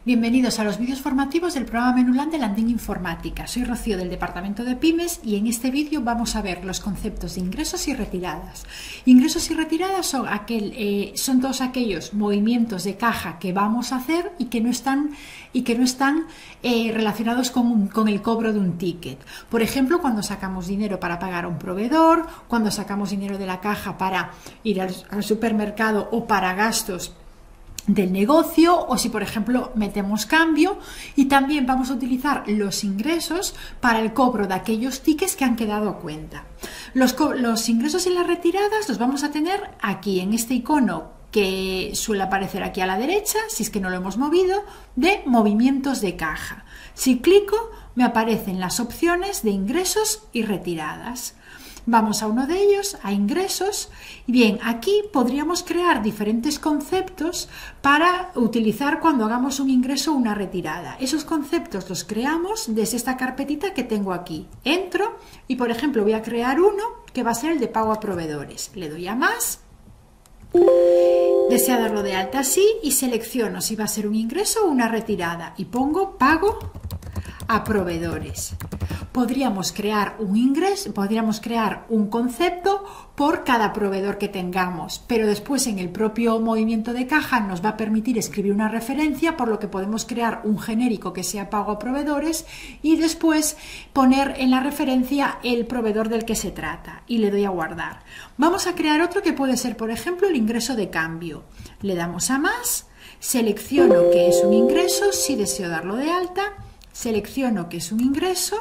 Bienvenidos a los vídeos formativos del programa Menulán de Landín Informática. Soy Rocío del Departamento de Pymes y en este vídeo vamos a ver los conceptos de ingresos y retiradas. Ingresos y retiradas son todos aquellos movimientos de caja que vamos a hacer y que no están relacionados con el cobro de un ticket. Por ejemplo, cuando sacamos dinero para pagar a un proveedor, cuando sacamos dinero de la caja para ir al supermercado o para gastos del negocio, o si por ejemplo metemos cambio, y también vamos a utilizar los ingresos para el cobro de aquellos tickets que han quedado a cuenta. Los ingresos y las retiradas los vamos a tener aquí en este icono que suele aparecer aquí a la derecha, si es que no lo hemos movido, de movimientos de caja. Si clico, me aparecen las opciones de ingresos y retiradas. Vamos a uno de ellos, a ingresos. Bien, aquí podríamos crear diferentes conceptos para utilizar cuando hagamos un ingreso o una retirada. Esos conceptos los creamos desde esta carpetita que tengo aquí. Entro y, por ejemplo, voy a crear uno que va a ser el de pago a proveedores. Le doy a más. Deseo darlo de alta así y selecciono si va a ser un ingreso o una retirada y pongo pago a proveedores. Podríamos crear un concepto por cada proveedor que tengamos, pero después en el propio movimiento de caja nos va a permitir escribir una referencia, por lo que podemos crear un genérico que sea pago a proveedores y después poner en la referencia el proveedor del que se trata y le doy a guardar. Vamos a crear otro que puede ser, por ejemplo, el ingreso de cambio. Le damos a más, selecciono que es un ingreso, si deseo darlo de alta, selecciono que es un ingreso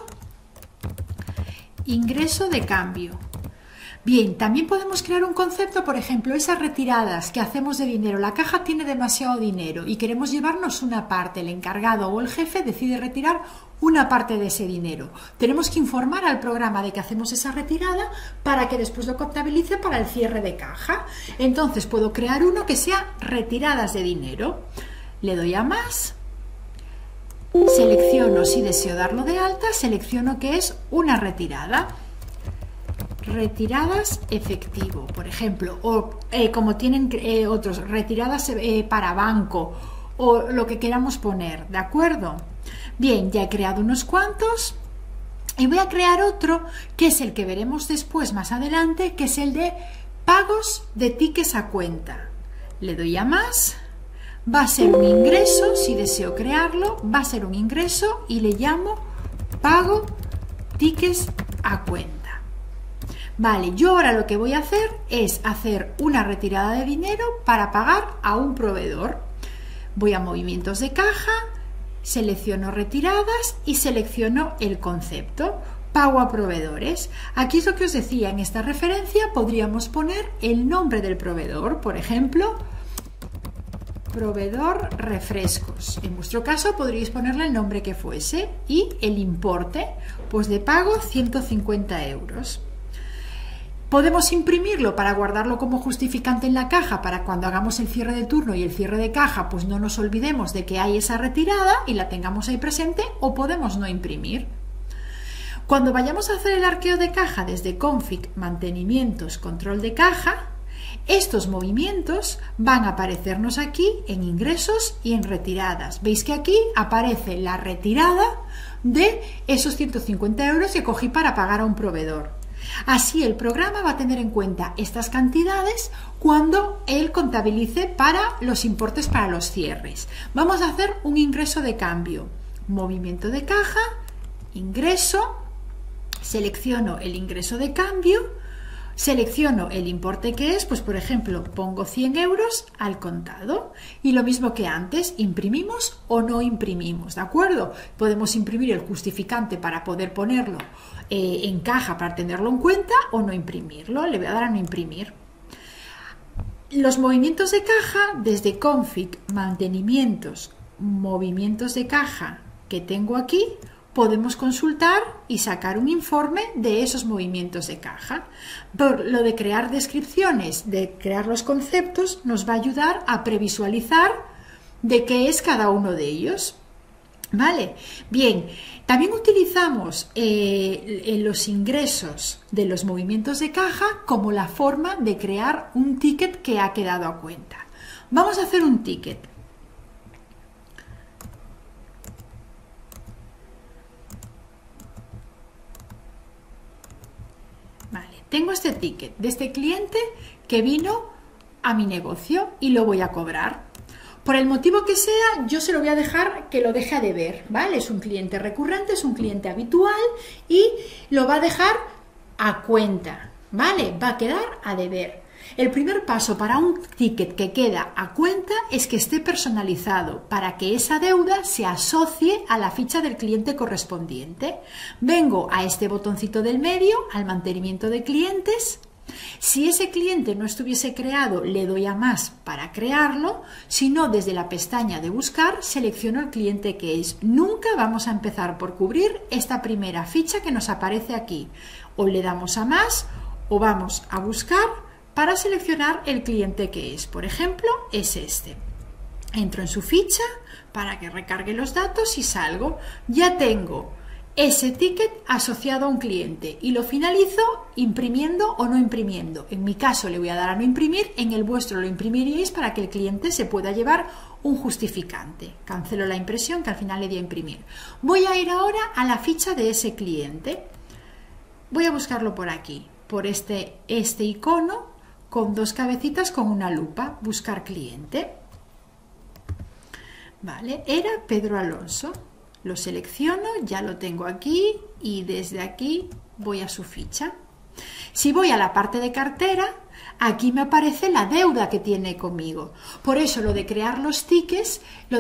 de cambio. Bien, también podemos crear un concepto, por ejemplo, esas retiradas que hacemos de dinero. La caja tiene demasiado dinero y queremos llevarnos una parte. El encargado o el jefe decide retirar una parte de ese dinero. Tenemos que informar al programa de que hacemos esa retirada para que después lo contabilice para el cierre de caja. Entonces puedo crear uno que sea retiradas de dinero. Le doy a más. Selecciono si deseo darlo de alta, selecciono que es una retirada. Retiradas efectivo, por ejemplo, o como tienen otros, retiradas para banco o lo que queramos poner, ¿de acuerdo? Bien, ya he creado unos cuantos y voy a crear otro que es el que veremos después más adelante, que es el de pagos de tickets a cuenta. Le doy a más. Va a ser un ingreso, si deseo crearlo, va a ser un ingreso y le llamo pago tickets a cuenta. Vale, yo ahora lo que voy a hacer es hacer una retirada de dinero para pagar a un proveedor. Voy a movimientos de caja, selecciono retiradas y selecciono el concepto. Pago a proveedores. Aquí es lo que os decía, en esta referencia podríamos poner el nombre del proveedor, por ejemplo, proveedor refrescos. En vuestro caso podríais ponerle el nombre que fuese y el importe, pues de pago 150 euros. Podemos imprimirlo para guardarlo como justificante en la caja para cuando hagamos el cierre de turno y el cierre de caja, pues no nos olvidemos de que hay esa retirada y la tengamos ahí presente, o podemos no imprimir. Cuando vayamos a hacer el arqueo de caja desde config, mantenimientos, control de caja, estos movimientos van a aparecernos aquí en ingresos y en retiradas. Veis que aquí aparece la retirada de esos 150 euros que cogí para pagar a un proveedor. Así el programa va a tener en cuenta estas cantidades cuando él contabilice para los importes para los cierres. Vamos a hacer un ingreso de cambio. Movimiento de caja, ingreso, selecciono el ingreso de cambio. Selecciono el importe que es, pues por ejemplo, pongo 100 euros al contado. Y lo mismo que antes, imprimimos o no imprimimos, ¿de acuerdo? Podemos imprimir el justificante para poder ponerlo en caja para tenerlo en cuenta o no imprimirlo. Le voy a dar a no imprimir. Los movimientos de caja, desde config, mantenimientos, movimientos de caja que tengo aquí, podemos consultar y sacar un informe de esos movimientos de caja. Por lo de crear descripciones, de crear los conceptos, nos va a ayudar a previsualizar de qué es cada uno de ellos. ¿Vale? Bien, también utilizamos los ingresos de los movimientos de caja como la forma de crear un ticket que ha quedado a cuenta. Vamos a hacer un ticket. tengo este ticket de este cliente que vino a mi negocio y lo voy a cobrar. Por el motivo que sea, yo se lo voy a dejar que lo deje a deber, ¿vale? Es un cliente recurrente, es un cliente habitual y lo va a dejar a cuenta, ¿vale? Va a quedar a deber. El primer paso para un ticket que queda a cuenta es que esté personalizado para que esa deuda se asocie a la ficha del cliente correspondiente. Vengo a este botoncito del medio, al mantenimiento de clientes. Si ese cliente no estuviese creado, le doy a más para crearlo. Si no, desde la pestaña de buscar, selecciono el cliente que es. Nunca vamos a empezar por cubrir esta primera ficha que nos aparece aquí. O le damos a más o vamos a buscar para seleccionar el cliente que es. Por ejemplo, es este. Entro en su ficha para que recargue los datos y salgo. Ya tengo ese ticket asociado a un cliente y lo finalizo imprimiendo o no imprimiendo. En mi caso le voy a dar a no imprimir, en el vuestro lo imprimiríais para que el cliente se pueda llevar un justificante. Cancelo la impresión que al final le di a imprimir. Voy a ir ahora a la ficha de ese cliente. Voy a buscarlo por aquí, por este icono con dos cabecitas con una lupa. Buscar cliente. Vale, era Pedro Alonso. Lo selecciono, ya lo tengo aquí y desde aquí voy a su ficha. Si voy a la parte de cartera, aquí me aparece la deuda que tiene conmigo. Por eso lo de crear los tickets,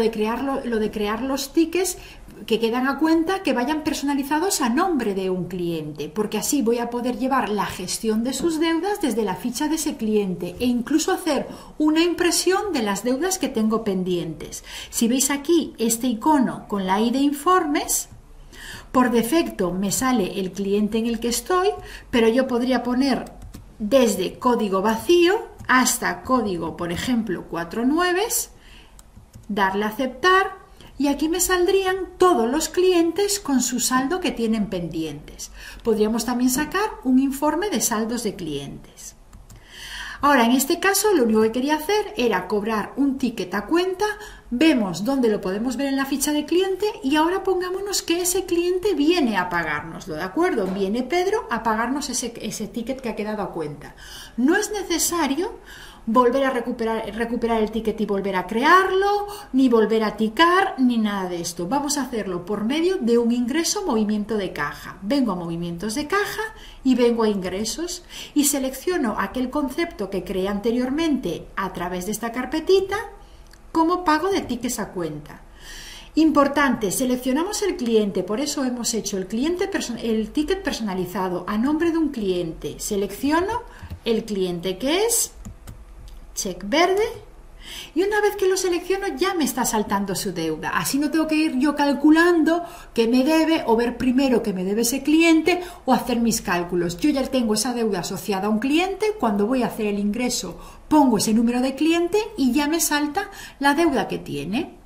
que quedan a cuenta, que vayan personalizados a nombre de un cliente, porque así voy a poder llevar la gestión de sus deudas desde la ficha de ese cliente e incluso hacer una impresión de las deudas que tengo pendientes. Si veis aquí este icono con la I de informes, por defecto me sale el cliente en el que estoy, pero yo podría poner desde código vacío hasta código, por ejemplo, 4 nueves, darle a aceptar. Y aquí me saldrían todos los clientes con su saldo que tienen pendientes. Podríamos también sacar un informe de saldos de clientes. Ahora, en este caso, lo único que quería hacer era cobrar un ticket a cuenta. Vemos dónde lo podemos ver en la ficha de cliente y ahora pongámonos que ese cliente viene a pagárnoslo, ¿de acuerdo? Viene Pedro a pagarnos ese ticket que ha quedado a cuenta. No es necesario volver a recuperar el ticket y volver a crearlo, ni volver a ticar, ni nada de esto. Vamos a hacerlo por medio de un ingreso movimiento de caja. Vengo a movimientos de caja y vengo a ingresos y selecciono aquel concepto que creé anteriormente a través de esta carpetita como pago de tickets a cuenta. Importante, seleccionamos el cliente, por eso hemos hecho el ticket personalizado a nombre de un cliente. Selecciono el cliente que es check verde y una vez que lo selecciono ya me está saltando su deuda. Así no tengo que ir yo calculando qué me debe o ver primero qué me debe ese cliente o hacer mis cálculos. Yo ya tengo esa deuda asociada a un cliente. Cuando voy a hacer el ingreso pongo ese número de cliente y ya me salta la deuda que tiene.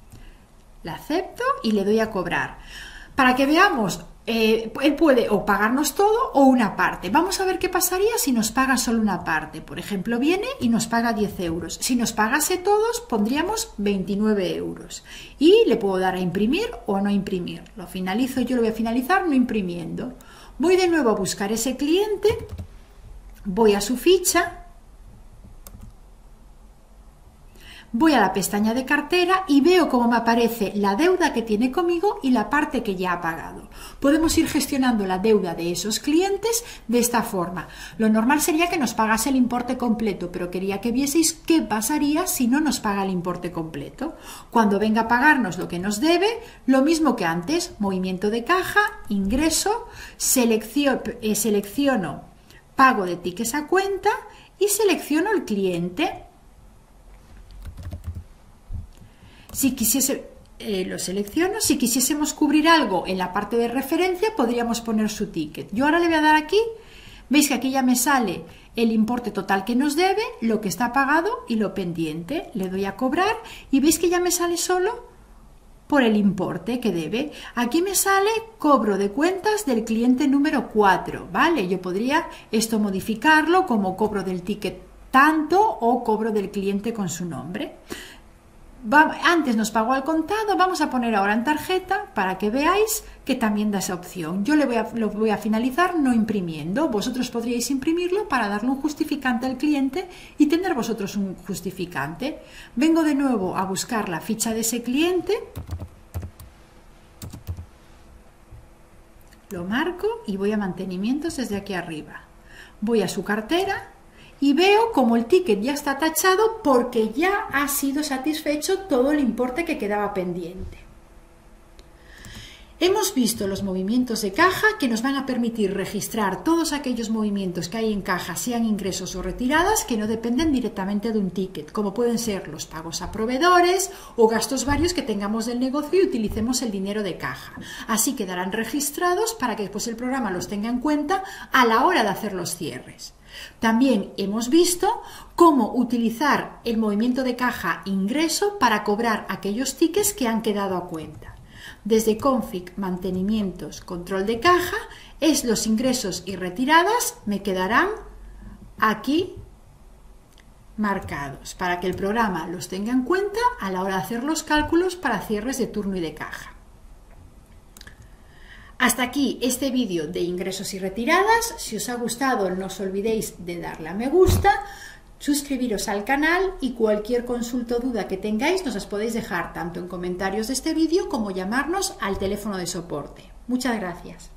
La acepto y le doy a cobrar. Para que veamos, él puede o pagarnos todo o una parte. Vamos a ver qué pasaría si nos paga solo una parte. Por ejemplo, viene y nos paga 10 euros. Si nos pagase todos, pondríamos 29 euros. Y le puedo dar a imprimir o no imprimir. Lo finalizo, yo lo voy a finalizar no imprimiendo. Voy de nuevo a buscar ese cliente. Voy a su ficha. Voy a la pestaña de cartera y veo cómo me aparece la deuda que tiene conmigo y la parte que ya ha pagado. Podemos ir gestionando la deuda de esos clientes de esta forma. Lo normal sería que nos pagase el importe completo, pero quería que vieseis qué pasaría si no nos paga el importe completo. Cuando venga a pagarnos lo que nos debe, lo mismo que antes, movimiento de caja, ingreso, selecciono pago de tickets a cuenta y selecciono el cliente. Si quisiese, lo selecciono. Si quisiésemos cubrir algo en la parte de referencia, podríamos poner su ticket. Yo ahora le voy a dar aquí. Veis que aquí ya me sale el importe total que nos debe, lo que está pagado y lo pendiente. Le doy a cobrar y veis que ya me sale solo por el importe que debe. Aquí me sale cobro de cuentas del cliente número 4. ¿Vale? Yo podría esto modificarlo como cobro del ticket tanto o cobro del cliente con su nombre. Antes nos pagó al contado, vamos a poner ahora en tarjeta para que veáis que también da esa opción. Yo lo voy a finalizar no imprimiendo. Vosotros podríais imprimirlo para darle un justificante al cliente y tener vosotros un justificante. Vengo de nuevo a buscar la ficha de ese cliente. Lo marco y voy a mantenimientos desde aquí arriba. Voy a su cartera y veo como el ticket ya está tachado porque ya ha sido satisfecho todo el importe que quedaba pendiente. Hemos visto los movimientos de caja que nos van a permitir registrar todos aquellos movimientos que hay en caja, sean ingresos o retiradas, que no dependen directamente de un ticket, como pueden ser los pagos a proveedores o gastos varios que tengamos del negocio y utilicemos el dinero de caja. Así quedarán registrados para que después el programa los tenga en cuenta a la hora de hacer los cierres. También hemos visto cómo utilizar el movimiento de caja ingreso para cobrar aquellos tickets que han quedado a cuenta. Desde config, mantenimientos, control de caja, los ingresos y retiradas me quedarán aquí marcados para que el programa los tenga en cuenta a la hora de hacer los cálculos para cierres de turno y de caja. Hasta aquí este vídeo de ingresos y retiradas. Si os ha gustado, no os olvidéis de darle a me gusta, suscribiros al canal y cualquier consulta o duda que tengáis nos las podéis dejar tanto en comentarios de este vídeo como llamarnos al teléfono de soporte. Muchas gracias.